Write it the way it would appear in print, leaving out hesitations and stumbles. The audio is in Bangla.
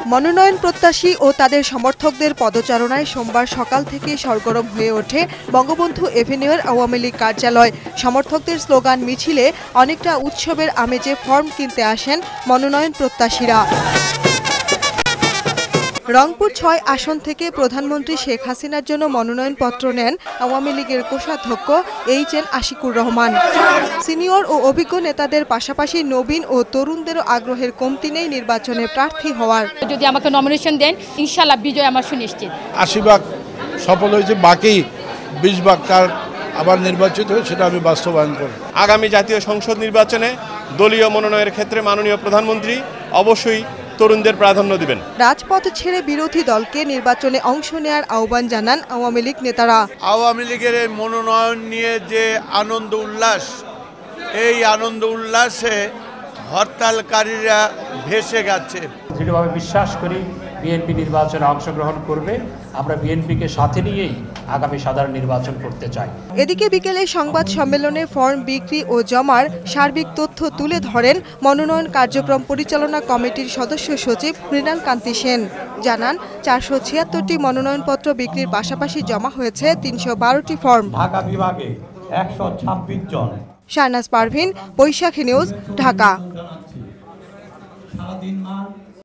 মনোনয়ন প্রত্যাশী ও তাদের সমর্থকদের পদচারণায় সোমবার সকাল থেকে সরগরম হয়ে ওঠে বঙ্গবন্ধু এভিনিউয়ের আওয়ামী লীগ কার্যালয়। সমর্থকদের স্লোগান মিছিলে অনেকটা উৎসবের আমেজে ফর্ম কিনতে আসেন মনোনয়ন প্রত্যাশীরা। রংপুর ৬ আসন থেকে প্রধানমন্ত্রী শেখ হাসিনার জন্য মনোনয়নপত্র নেন আওয়ামী লীগের কোষাধ্যক্ষ এইচ.এন. আশিকুর রহমান। সিনিয়র ও অভিজ্ঞ নেতাদের পাশাপাশি নবীন ও তরুণদেরও আগ্রহের কমতি নেই নির্বাচনে প্রার্থী হওয়ার। যদি আমাকে নমিনেশন দেন ইনশাআল্লাহ বিজয় আমার সুনিশ্চিত। ৮০ ভাগ সফল হয়েছে, বাকি ২০ ভাগ কার আবার নির্বাচিত হয়ে সেটা আমি বাস্তবায়ন করব। আগামী জাতীয় সংসদ নির্বাচনে দলীয় মনোনয়নের ক্ষেত্রে মাননীয় প্রধানমন্ত্রী অবশ্যই তরুণদের প্রাধান্য দিবেন। রাজপথ ছেড়ে বিরোধী দলকে নির্বাচনে অংশ নেয়ার আহ্বান জানান আওয়ামী লীগ নেতারা। আওয়ামী লীগের এই মনোনয়ন নিয়ে যে আনন্দ উল্লাস, এই আনন্দ উল্লাসে হরতালকারীরা ভেসে গেছে। দৃঢ়ভাবে বিশ্বাস করি বিএনপি নির্বাচনে অংশগ্রহণ করবে। আমরা বিএনপিকে সাথে নিয়েই আগামী সাধারণ নির্বাচন করতে চাই। এদিকে বিকেলে সংবাদ সম্মেলনে ফর্ম বিক্রি ও জমার সার্বিক তথ্য তুলে ধরেন মনোনয়ন কার্যক্রম পরিচালনা কমিটির সদস্য সচিব মৃণাল কান্তি সেন। জানান ৪৭৬টি মনোনয়নপত্র বিক্রির পাশাপাশি জমা হয়েছে ৩১২টি ফর্ম। ঢাকা বিভাগে ১২৬ জন। শাহনাজ পারভীন, বৈশাখী নিউজ, ঢাকা।